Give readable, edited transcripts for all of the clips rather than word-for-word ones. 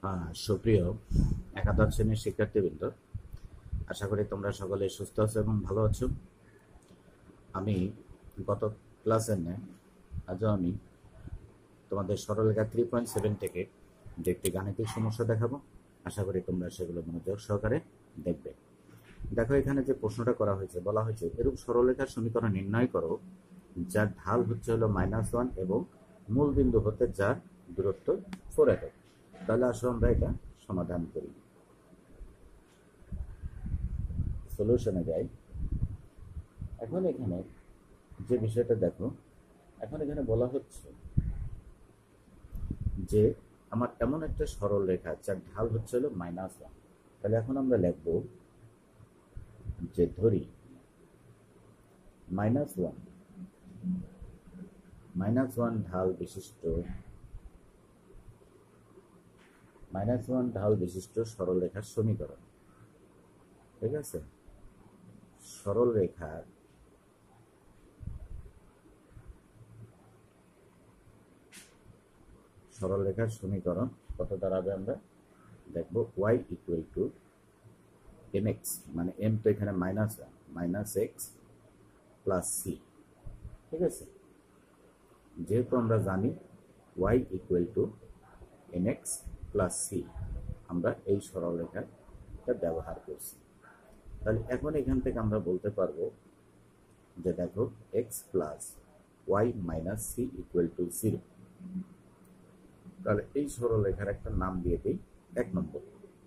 সুপ্রিয় একাদশ শ্রেণীর শিক্ষার্থীবৃন্দ, আশা করি তোমরা সকলে সুস্থ আছো এবং ভালো আছো। আমি গত ক্লাসের ন্যায় আজও আমি তোমাদের সরলরেখা 3.7 থেকে যে একটি গাণিতিক সমস্যা দেখাবো। আশা করি তোমরা সেগুলো মনোযোগ সহকারে দেখবে। দেখো, এখানে যে প্রশ্নটা করা হয়েছে, বলা হয়েছে এরূপ সরলরেখার সমীকরণ নির্ণয় করো যার ঢাল হচ্ছে হলো -1 এবং মূল বিন্দু হতে যার দূরত্ব 4 একক। তাহলে আসো আমরা এটা সমাধান করি। সলিউশনে যাই। এখন এখানে যে বিষয়টা দেখো, এখন এখানে বলা হচ্ছে যে আমার এমন একটা সরল রেখা যার ঢাল হচ্ছে হলো -1। তাহলে এখন আমরা লিখব যে ধরি -1 ঢাল বিশিষ্ট সরলরেখার সমীকরণ। ঠিক আছে, সরলরেখার সমীকরণ কত দাঁড়াবে আমরা দেখব। y = mx, মানে m তো এখানে -1 -x + c। ঠিক আছে, যেহেতু আমরা জানি y = mx + c, আমরা এই সরলরেখাটা ব্যবহার করছি। তাহলে এখন এখান থেকে আমরা বলতে পারবো যে দেখো x + y - c = 0। তাহলে এই সরলরেখার একটা নাম দিয়ে দিই 1 নম্বর।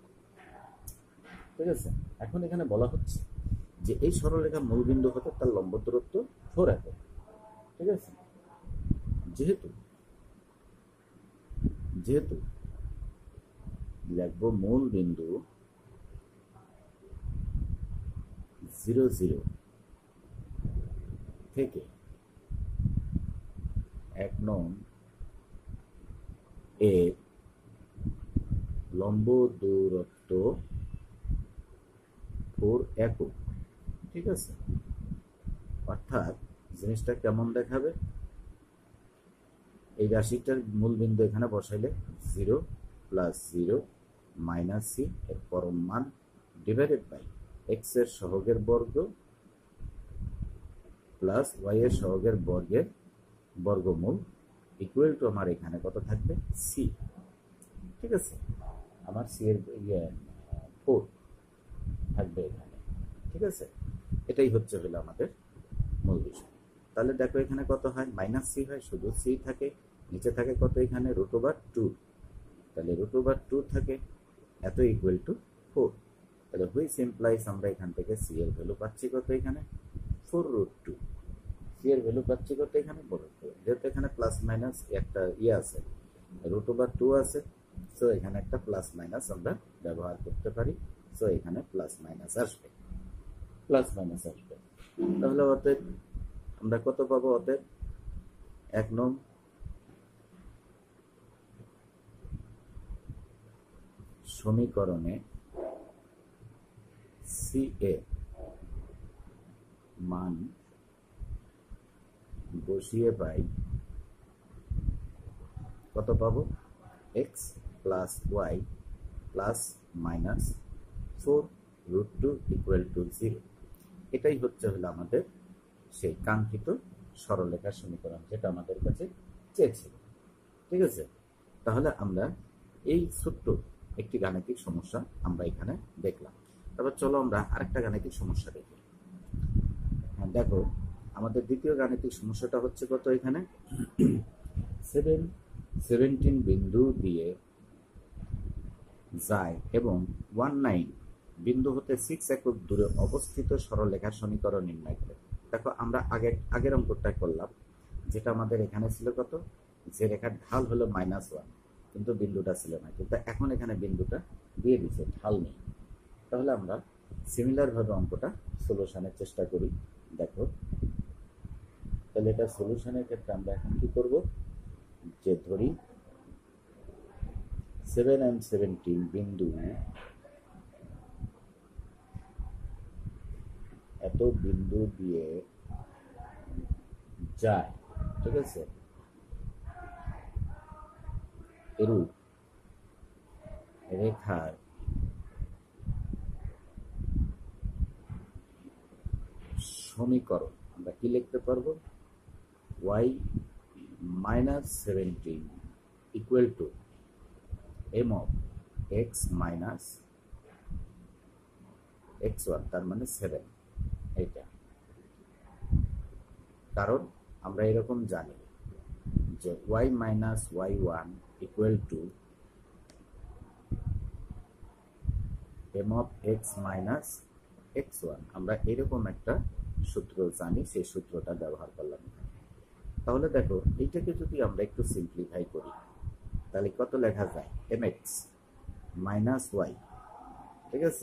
ঠিক আছে, এখন এখানে বলা হচ্ছে যে এই সরলরেখা মূলবিন্দু হতে তার লম্ব দূরত্ব 4 একক। ঠিক আছে, যেহেতু লিখব মূল বিন্দু 0 0 থেকে 1 নং এর লম্ব দূরত্ব 4 একক। ঠিক আছে, অর্থাৎ জিনিসটা কেমন দেখাবে, এই রাশিটার মূল বিন্দু এখানে বসাইলে 0 + 0 - c এর পরম মান ডিভাইডেড বাই x এর সহগের বর্গ প্লাস y এর সহগের বর্গের বর্গমূল ইকুয়াল টু আমার এখানে কত থাকবে, c। ঠিক আছে, আমার c এর 4 থাকবে এখানে। ঠিক আছে, এটাই হচ্ছে হলো আমাদের মূল বিষয়। তাহলে দেখো এখানে কত হয়, -c হয়, শুধু c থাকে, নিচে থাকে কত এখানে √2। তাহলে √2 থাকে, এত ইকুয়াল টু 4। তাহলে হুইচ ইমপ্লাইজ আমরা এখান থেকে c এর ভ্যালু পাচ্ছি কত এখানে 4√2। c এর ভ্যালু পাচ্ছি কত এখানে 4√2। যেহেতু এখানে প্লাস মাইনাস একটা আছে, √2 আছে, সো এখানে একটা প্লাস মাইনাস আমরা ব্যবহার করতে পারি। সো এখানে প্লাস মাইনাস আসবে। তাহলে অতএব আমরা কত পাবো, অতএব 1 নং সমীকরণে c এর মান বসিয়ে পাই কত পাবো, x + y + -4√2 = 0। এটাই হচ্ছে হলো আমাদের সেই কাঙ্ক্ষিত সরলরেখার সমীকরণ, যেটা আমাদের কাছে চেয়েছিল। ঠিক আছে, তাহলে আমরা এই ছোট্ট একটি গাণিতিক সমস্যা আমরা এখানে দেখলাম। তারপর চলো আমরা আরেকটা গাণিতিক সমস্যা দেখি। দেখো, আমাদের দ্বিতীয় গাণিতিক সমস্যাটা হচ্ছে কত এখানে 17 বিন্দু দিয়ে যায় এবং 19 বিন্দু হতে 6 একক দূরে অবস্থিত সরলরেখার সমীকরণ নির্ণয় করে। দেখো, আমরা আগের অঙ্কটা করলাম, যেটা আমাদের এখানে ছিল কত, যে রেখার ঢাল হলো -1 কিন্তু বিন্দুটা ছিল না, কিন্তু এখন এখানে বিন্দুটা দিয়ে দিচ্ছে, ঢাল নেই। তাহলে আমরা সিমিলার ভাবে অঙ্কটা সলিউশনের চেষ্টা করি। দেখো, তাহলে এটা সলিউশনের ক্ষেত্রে আমরা এখন কি করব, যে ধরি 7 and 17 বিন্দু এত বিন্দু দিয়ে যায়। ঠিক আছে, এরূপ রেখার সমীকরণ আমরা কি লিখতে পারবো? y minus 17 equal to m of x minus x1, তার মানে 7। এইটা কারণ আমরা এরকম জানি যে y minus y1 equal to m of x minus x1, আমরা এরকম একটা সূত্র জানি, সেই সূত্রটা ব্যবহার করলাম। তাহলে দেখো এইটাকে যদি আমরা একটু সিম্পলিফাই করি তাহলে কত লেখা যায়? mx minus y, ঠিক আছে,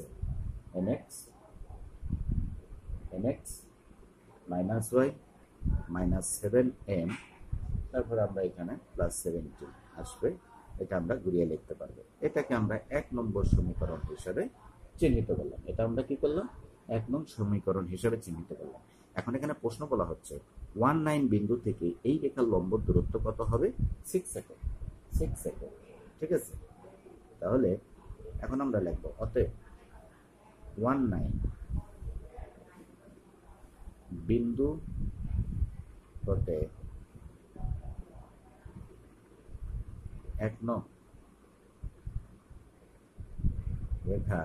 mx minus y minus 7m, তারপর আমরা এখানে প্লাস 17 আসবে, এটা আমরা ঘুরিয়ে লিখতে পারবো। এটাকে আমরা 1 নম্বর সমীকরণ হিসেবে চিহ্নিত করলাম। এটা আমরা কি করলাম? 1 নং সমীকরণ হিসেবে চিহ্নিত করলাম। এখন এখানে প্রশ্ন বলা হচ্ছে 19 বিন্দু থেকে এই রেখার লম্ব দূরত্ব কত হবে? 6 সেকেন্ড। 6 সেকেন্ড, ঠিক আছে। তাহলে এখন আমরা লিখব অতএব 19 বিন্দু হতে 1 নং রেখা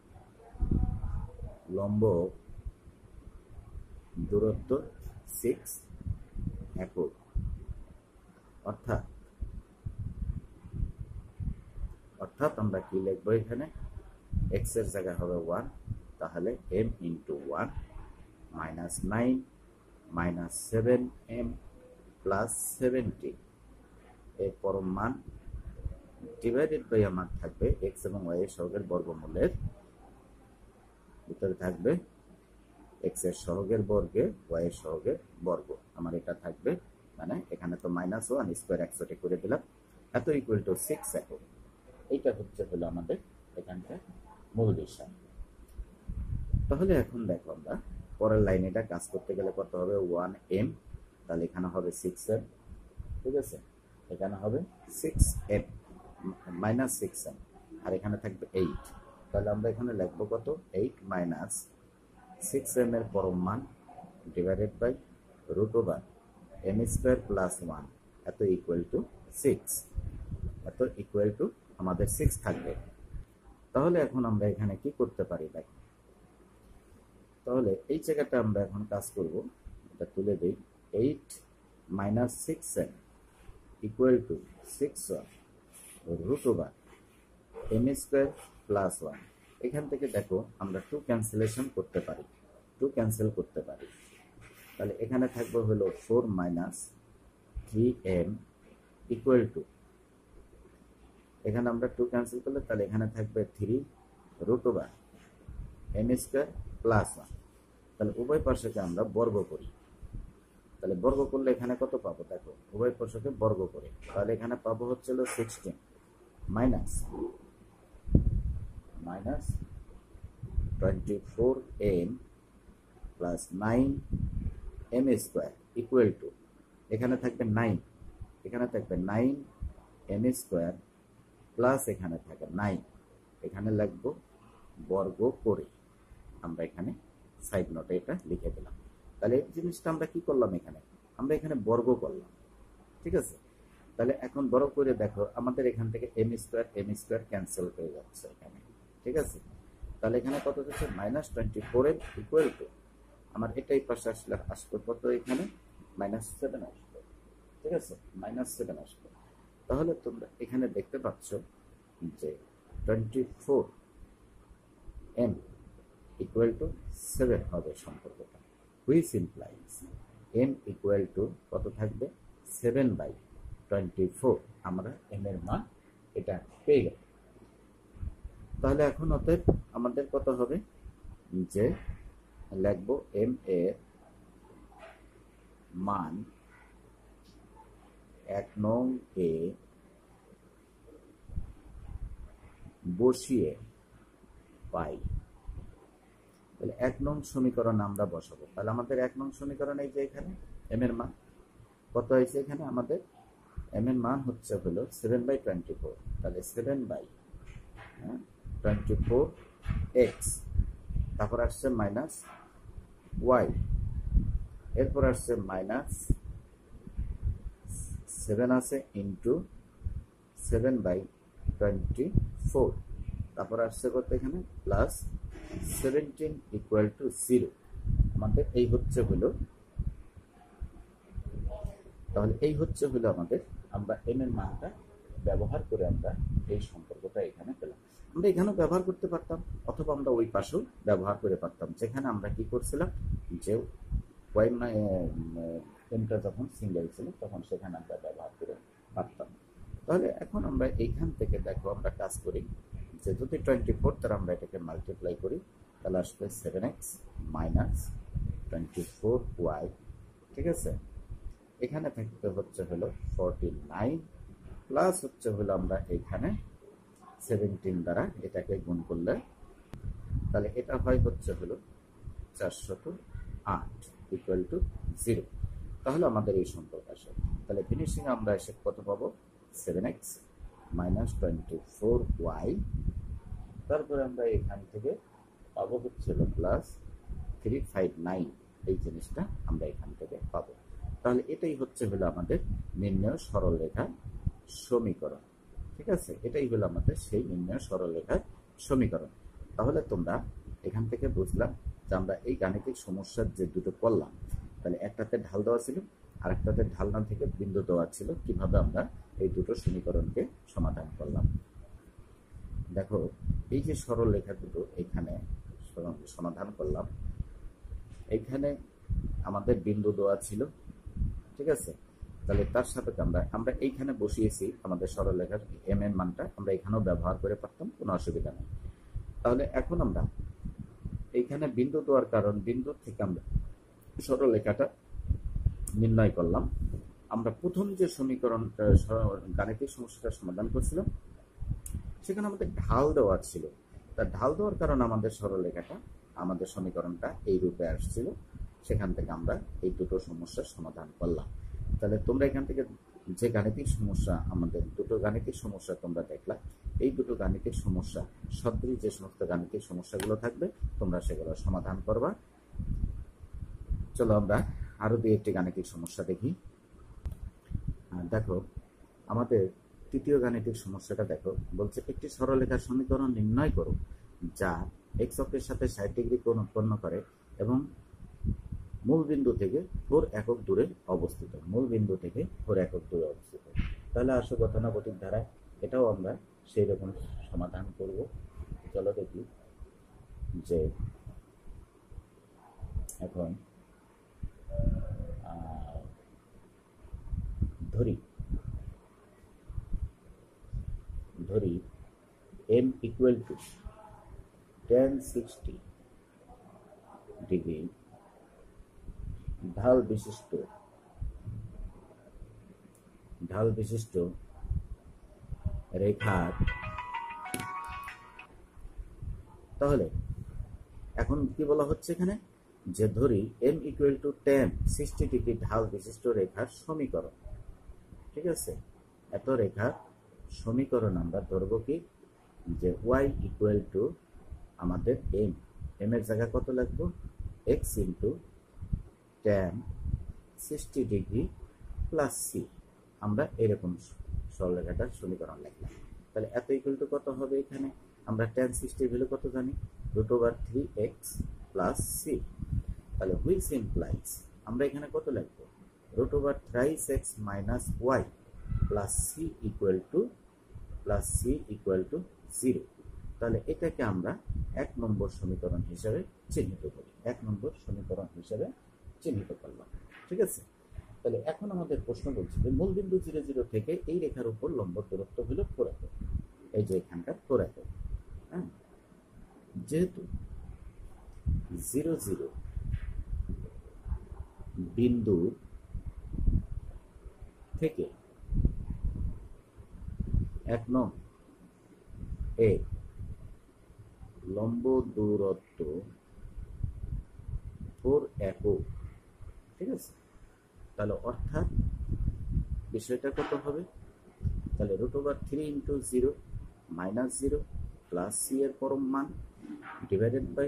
লম্ব দূরত্ব 6 একক, অর্থাৎ আমরা কি লিখবো এখানে? x এর জায়গা হবে 1, তাহলে m into 1 minus 9 minus 7m plus 70 এর পরম মান ডিভাইডেড বাই আমার থাকবে x এবং y এর সহগের বর্গমূলের ভিতরে থাকবে x এর সহগের বর্গে y এর সহগের বর্গ। আমার এটা থাকবে, মানে এখানে তো মাইনাস 1 স্কয়ার 100 করে দিলাম, এত ইকুয়াল টু 6 একক। এইটা হলো আমাদের এখানকার মূল বিষয়। তাহলে এখন দেখো আমরা পরের লাইনে এটা কাজ করতে গেলে কত হবে? 1m, তাহলে এখানে হবে 6m, ঠিক আছে, এখানে হবে 6m মাইনাস 6m, আর এখানে থাকবে 8। তাহলে আমরা এখানে লিখবো কত? 8 মাইনাস 6m এর পরম মান divided by root over m square plus 1, এত ইকুয়াল টু 6, এত ইকুয়াল টু আমাদের 6 থাকবে। তাহলে এখন আমরা এখানে কি করতে পারি দেখো, তাহলে এই জায়গাটা আমরা এখন কাজ করব, এটা তুলে দেই। 8 minus 6m equal to 6 root over m square plus 1। এখান থেকে দেখো আমরা 2 ক্যান্সেলেশন করতে পারি, 2 ক্যান্সেল করতে পারি। তাহলে এখানে থাকবে হলো 4 মাইনাস 3m ইকুয়াল টু, এখানে আমরা 2 ক্যান্সেল করলে তাহলে এখানে থাকবে 3 root over m square plus 1। তাহলে উভয় পাশকে আমরা বর্গ করি, তাহলে বর্গ করলে এখানে কত পাবো দেখো, উভয় পাশকে বর্গ করে, তাহলে এখানে পাবো হচ্ছিল 16 minus 24m plus 9m square equal to, এখানে থাকবে 9, এখানে থাকবে 9m স্কয়ার প্লাস এখানে থাকে 9, এখানে লিখবো বর্গ করে, আমরা এখানে সাইড নোটে এটা লিখে দিলাম। তাহলে এই জিনিসটা আমরা কি করলাম? এখানে আমরা এখানে বর্গ করলাম, ঠিক আছে। তাহলে এখন বর্গ করে দেখো আমাদের এখান থেকে m স্কয়ার ক্যান্সেল হয়ে যাচ্ছে এখানে, ঠিক আছে। তাহলে এখানে কত হচ্ছে? মাইনাস 24m ইকুয়াল টু, আমার এটাই পাশে আসবে কত? এখানে -7 আসবে, ঠিক আছে, -7 আসবে। তাহলে তোমরা এখানে দেখতে পাচ্ছ যে 24m ইকুয়াল টু 7 হবে সম্পর্কটা, which implies m equal to কত থাকবে? 7/24। আমরা m এর মান এটা পেয়ে গেল। তাহলে এখন অতএব আমাদের কত হবে? যে লিখবো m এর মান 1 নং এ বসিয়ে পাই। তাহলে 1 নং সমীকরণ আমরা বসাবো। তাহলে আমাদের 1 নং সমীকরণ এই যে এখানে m এর মান কত হয়েছে? এখানে আমাদের m এর মান হচ্ছে হলো 7/24। তাহলে 7/24 24x, তারপর আসছে মাইনাস ওয়াই, এরপর আসছে মাইনাস 7 আছে ইন্টু 7/24, তারপর আসছে কত এখানে প্লাস 17 ইকুয়াল টু 0। আমাদের এই হচ্ছে হলো, তাহলে এই হচ্ছে হলো আমাদের, আমরা এম এর মানটা ব্যবহার করে আমরা এই সম্পর্কটা এখানে পেলাম। আমরা এখানেও ব্যবহার করতে পারতাম, অথবা আমরা ওই পাশেও ব্যবহার করে পারতাম, যেখানে আমরা কি করছিলাম যে ওয়াই এমটা যখন সিঙ্গেল ছিল তখন সেখানে আমরা ব্যবহার করে পারতাম। তাহলে এখন আমরা এইখান থেকে দেখো আমরা কাজ করি যে যদি 24 তার আমরা এটাকে মাল্টিপ্লাই করি, তাহলে আসবে 7x মাইনাস 24y, ঠিক আছে। এখানে থাকতে হচ্ছে হলো 49 প্লাস হচ্ছে হলো আমরা এখানে 17 দ্বারা এটাকে গুণ করলে তাহলে এটা হয় হচ্ছে হলো 408 ইকুয়াল টু 0। তাহলে আমাদের এই সম্পর্ক আসে। তাহলে ফিনিশিং আমরা এসে কত পাবো 7x মাইনাস 24y, তারপরে আমরা এখান থেকে পাবো হচ্ছে হলো প্লাস 359, এই জিনিসটা আমরা এখান থেকে পাবো। তাহলে এটাই হচ্ছে হলো আমাদের নির্ণয় সরলরেখার সমীকরণ, ঠিক আছে। এটাই হলো আমাদের সেই নির্ণয় সরলরেখার সমীকরণ। তাহলে তোমরা এখান থেকে বুঝলাম যে আমরা এই গাণিতিক সমস্যার যে দুটো করলাম, তাহলে একটাতে ঢাল দেওয়া ছিল আর একটাতে ঢাল না থেকে বিন্দু দেওয়া ছিল, কিভাবে আমরা এই দুটো সমীকরণকে সমাধান করলাম। দেখো এই যে সরলরেখা দুটো এখানে সমাধান করলাম, এখানে আমাদের বিন্দু দেওয়া ছিল, ঠিক আছে। তাহলে তার সাথে আমরা এইখানে বসিয়েছি আমাদের সরলরেখার এম এর মানটা, আমরা এখানেও ব্যবহার করে পারতাম, কোনো অসুবিধা নেই। তাহলে এখন আমরা এইখানে বিন্দু দেওয়ার কারণ বিন্দুর থেকে আমরা সরলরেখাটা নির্ণয় করলাম। আমরা প্রথম যে সমীকরণটা গাণিতিক সমস্যাটা সমাধান করছিলাম সেখানে আমাদের ঢাল দেওয়া ছিল, তার ঢাল দেওয়ার কারণে আমাদের সরলরেখাটা আমাদের সমীকরণটা এই রূপে আসছিল, সেখান থেকে আমরা এই দুটো সমস্যার সমাধান করলাম। তাহলে তোমরা এখান থেকে যে গাণিতিক সমস্যা, আমাদের দুটো গাণিতিক সমস্যা তোমরা দেখলা, এই দুটো গাণিতিক সমস্যা সদৃশ যে সমস্ত গাণিতিক সমস্যাগুলো থাকবে তোমরা সেগুলো সমাধান করবা। চলো আমরা আরো দুই একটি গাণিতিক সমস্যা দেখি। দেখো আমাদের তৃতীয় গাণিতিক সমস্যাটা দেখো, বলছে একটি সরলরেখার সমীকরণ নির্ণয় করো যা এক্স অক্ষের সাথে 60 ডিগ্রি কোণ উৎপন্ন করে এবং মূল বিন্দু থেকে 4 একক দূরে অবস্থিত। মূল বিন্দু থেকে 4 একক দূরে অবস্থিত। তাহলে আসো গতানুগতিক ধারায় এটাও আমরা সেই রকম সমাধান করব। চলো দেখি যে এখন ধরি m equal to tan 60 degree ঢাল বিশিষ্ট রেখার, তাহলে এখন কি বলা হচ্ছে এখানে যে ধরি m equal to tan 60 degree ঢাল বিশিষ্ট রেখার সমীকরণ, ঠিক আছে। এত রেখার সমীকরণ আমরা ধরবো কি যে y ইকুয়াল টু আমাদের m এর জায়গা কত লাগবে x into tan 60 degree plus c, আমরা এরকম সরলরেখাটার সমীকরণ লিখলাম। তাহলে এত ইকুয়াল টু কত হবে, এখানে আমরা tan 60 ভ্যালু কত জানি √3x প্লাস c। তাহলে হুইচ ইমপ্লাইজ আমরা এখানে কত লিখবো √3x minus y plus c equal to 0। তাহলে এটাকে আমরা 1 নম্বর সমীকরণ হিসেবে চিহ্নিত করি, 1 নম্বর সমীকরণ হিসেবে চিহ্নিত করলাম, ঠিক আছে। তাহলে এখন আমাদের প্রশ্ন বলছে যে মূলবিন্দু 0 0 থেকে এই রেখার উপর লম্ব দূরত্ব হলো 4 একক, এই যে এখানকার 4 একক। হ্যাঁ, যেহেতু 0 0 বিন্দু থেকে 1 নং এ লম্ব দূরত্ব 4 একক, ঠিক আছে। তাহলে অর্থাৎ বিষয়টা কত হবে, তাহলে √3 × 0 - 0 প্লাস সি এর পরম মান divided by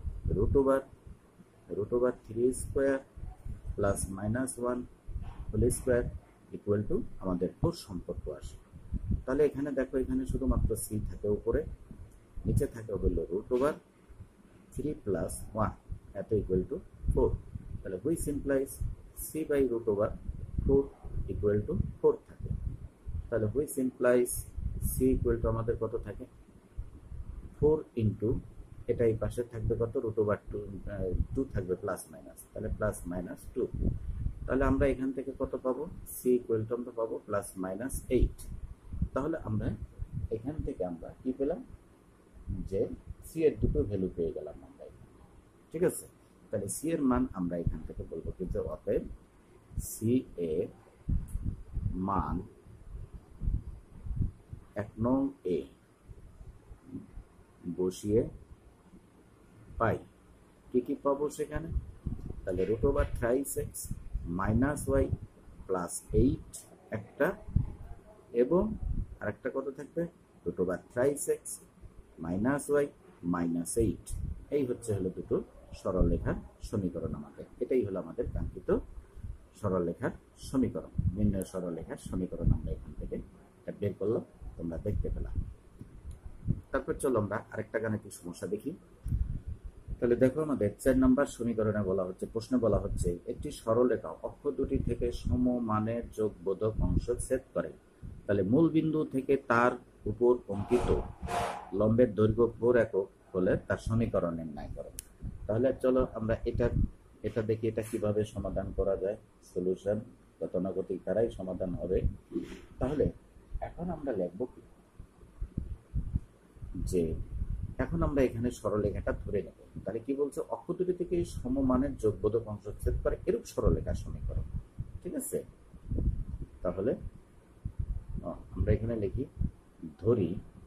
root over 3 square plus -1 whole square equal to আমাদের 4 সম্পর্ক আসে। তাহলে এখানে দেখো, এখানে শুধুমাত্র সি থাকে উপরে, নিচে থাকে হলো রুট ওভার 3 + 1 এত ইকুয়াল টু 4। তাহলে which implies C by root over 4 equal to 4 থাকে। তাহলে which implies C equal to আমাদের কত থাকে 4 ইন্টু এটা এই পাশে থাকবে কত রুট ওভার 2 থাকবে প্লাস মাইনাস, তাহলে প্লাস মাইনাস 2। তাহলে আমরা এখান থেকে কত পাবো, সি ইকুয়াল টু আমরা পাবো +-8। তাহলে আমরা এখান থেকে আমরা কি পেলাম, যে সি এর দুটো ভ্যালু পেয়ে গেলাম আমরা এখানে। ঠিক আছে, তাহলে সি এর মান আমরা এখান থেকে বলবো কি, যে অতএব সি এর মান 1 নং এ বসিয়ে পাই কি কি পাবো সেখানে। তাহলে রুট ওভার 3x -y +8 একটা, এবং আরেকটা কত থাকবে রুট ওভার 3x -y -8। এই হলো দুটো সরলরেখার সমীকরণ আমাদের। এটাই হলো আমাদের কাঙ্ক্ষিত সরলরেখার সমীকরণ, নির্ণয় সরলরেখার সমীকরণ আমরা এখান থেকে বের করলাম, তোমরা দেখতে পেলাম। তারপর চলো আমরা আরেকটা গাণিতিক সমস্যা দেখি। তাহলে দেখো, আমাদের 4 নম্বর সমীকরণে বলা হচ্ছে, প্রশ্নে বলা হচ্ছে একটি সরলরেখা অক্ষ দুটি থেকে সমমানের যোগবোধক অংশ ছেদ করে। তাহলে মূল বিন্দু থেকে তার উপর অঙ্কিত লম্বের দৈর্ঘ্য 4 একক হলে তার সমীকরণ নির্ণয় করো। তাহলে চলো আমরা এটা দেখি এটা কিভাবে সমাধান করা যায়। সলিউশন গতানুগতিক দ্বারাই সমাধান হবে। তাহলে এখন আমরা লিখব কি, যে এখন আমরা এখানে সরলরেখাটা ধরে নেব। তাহলে কি বলছে, অক্ষ দুটি থেকে সমমানের যোগবোধক অংশ ছেদ করে এরূপ সরলরেখার সমীকরণ। ঠিক আছে, তাহলে আমরা এখানে লিখি, ধরি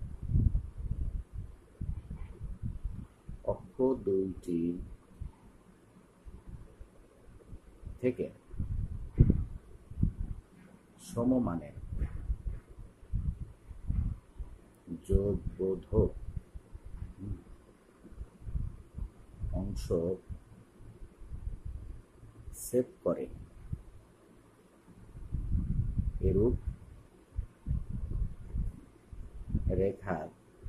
অক্ষ দুইটি থেকে সমমানের যোগবোধক অংশ ছেদ করে এরূপ রেখার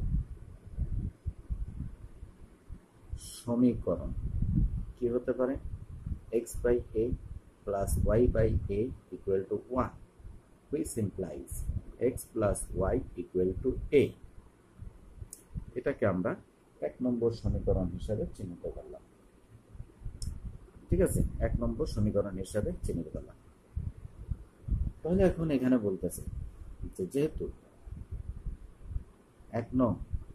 সমীকরণ কি হতে পারে, x/a plus y/a equal to 1, which implies x plus y equal to a। এটাকে আমরা 1 নম্বর সমীকরণ হিসাবে চিহ্নিত করলাম। ঠিক আছে, 1 নম্বর সমীকরণ হিসাবে চিহ্নিত করলাম। তাহলে এখন এখানে বলতেছে যে যেহেতু 1 নং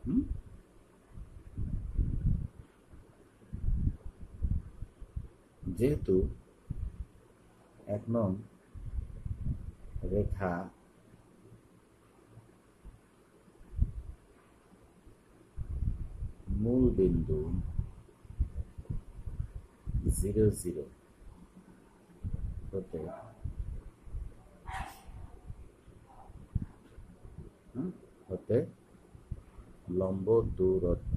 রেখা মূল বিন্দু 0, 0 হতে লম্ব দূরত্ব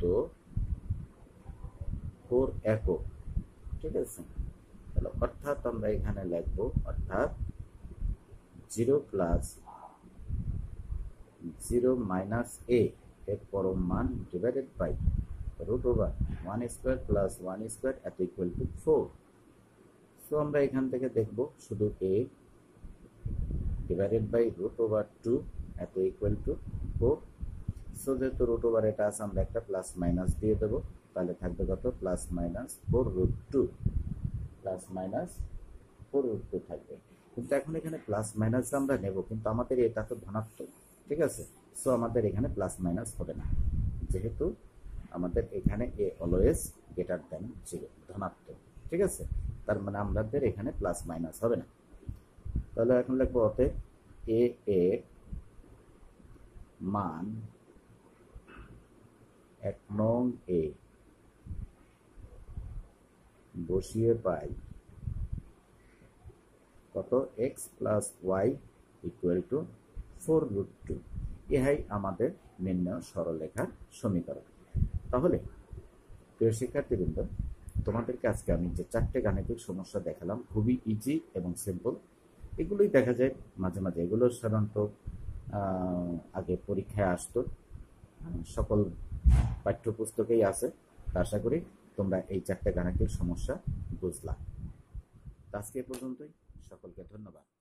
4 একক। ঠিক আছে, তাহলে অর্থাৎ আমরা এখানে লিখব, অর্থাৎ 0 + 0 - a এর পরম মান ডিভাইডেড বাই রুট ওভার 1² + 1² এত ইকুয়াল টু 4। সো আমরা এখান থেকে দেখব শুধু a divided by root over 2 এত ইকুয়াল টু 4। সো যেহেতু রুট ওভার এটা আছে, আমরা একটা প্লাস মাইনাস দিয়ে দেবো, তাহলে থাকবে কত +-4√2 +-4√2 থাকবে। কিন্তু এখন এখানে প্লাস মাইনাস আমরা নেব, কিন্তু আমাদের এটা তো ধনাত্মক। ঠিক আছে, সো আমাদের এখানে প্লাস মাইনাস হবে না, যেহেতু আমাদের এখানে এ অলওয়েজ গ্রেটার দ্যান 0 ধনাত্মক। ঠিক আছে, তার মানে আমাদের এখানে প্লাস মাইনাস হবে না। তাহলে এখন লিখবো অতএব এ এর মান 1 নং এ বসিয়ে পাই কত, x + y = 4√2। ইহাই আমাদের নির্ণয় সরলরেখার সমীকরণ। তাহলে প্রিয় শিক্ষার্থীবৃন্দ, তোমাদেরকে আজকে আমি যে 4টে গাণিতিক সমস্যা দেখালাম খুবই ইজি এবং সিম্পল। এগুলোই দেখা যায় মাঝে মাঝে, এগুলো সাধারণত আগে পরীক্ষায় আসতো, সকল পাঠ্যপুস্তকেই আছে। আশা করি তোমরা এই 4টে গাণিতিক সমস্যা বুঝলা। আজকে এ পর্যন্তই, সকলকে ধন্যবাদ।